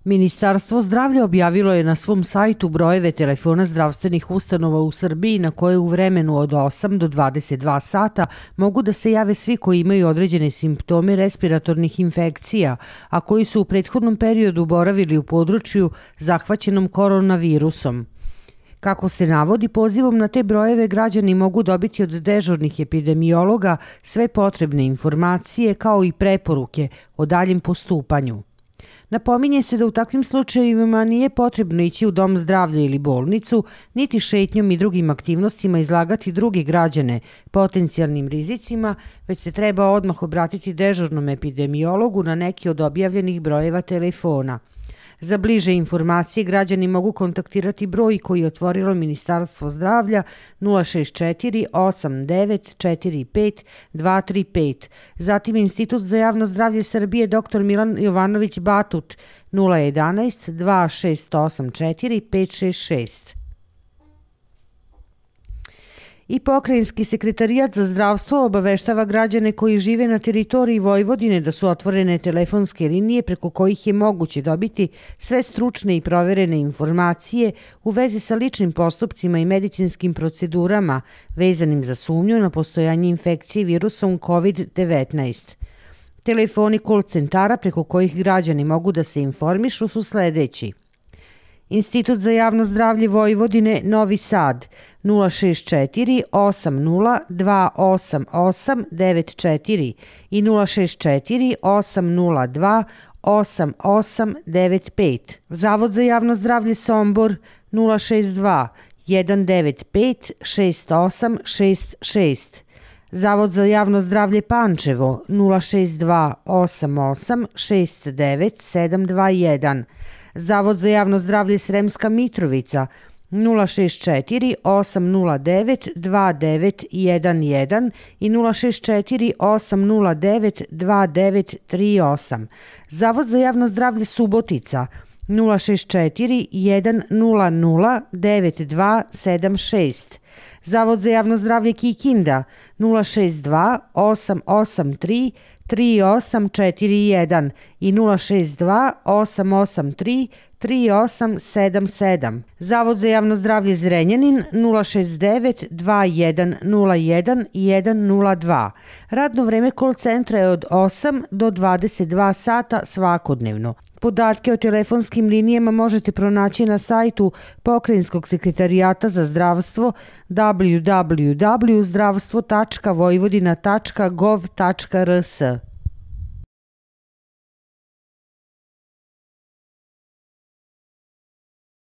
Ministarstvo zdravlja objavilo je na svom sajtu brojeve telefona zdravstvenih ustanova u Srbiji na koje u vremenu od 8 do 22 sata mogu da se jave svi koji imaju određene simptome respiratornih infekcija, a koji su u prethodnom periodu boravili u području zahvaćenom koronavirusom. Kako se navodi, pozivom na te brojeve građani mogu dobiti od dežurnih epidemiologa sve potrebne informacije kao i preporuke o daljem postupanju. Napominje se da u takvim slučajevima nije potrebno ići u dom zdravlja ili bolnicu, niti šetnjom i drugim aktivnostima izlagati druge građane potencijalnim rizicima, već se treba odmah obratiti dežurnom epidemiologu na neki od objavljenih brojeva telefona. Za bliže informacije građani mogu kontaktirati broj koji je otvorilo Ministarstvo zdravlja 064 8945 235, zatim Institut za javno zdravlje Srbije dr. Milan Jovanović Batut 011 2684 566. I Pokrajinski sekretarijat za zdravstvo obaveštava građane koji žive na teritoriji Vojvodine da su otvorene telefonske linije preko kojih je moguće dobiti sve stručne i proverene informacije u vezi sa ličnim postupcima i medicinskim procedurama vezanim za sumnju na postojanje infekcije virusom COVID-19. Telefoni call centara preko kojih građani mogu da se informišu su sledeći: Institut za javno zdravlje Vojvodine Novi Sad 064 80 288 94 i 064 802 8895. Zavod za javno zdravlje Sombor 062 195 6866. Zavod za javno zdravlje Pančevo 062 88 69 721. Zavod za javno zdravlje Sremska Mitrovica 064 809 2911 i 064 809 2938. Zavod za javno zdravlje Subotica 064 100 9276. Zavod za javno zdravlje Kikinda 062 883 3841 i 062 883 3877. Zavod za javno zdravlje Zrenjanin 069 2101 102. Radno vreme call centra je od 8 do 22 sata svakodnevno. Podatke o telefonskim linijama možete pronaći na sajtu Pokrajinskog sekretarijata za zdravstvo www.zdravstvo.vojvodina.gov.rs.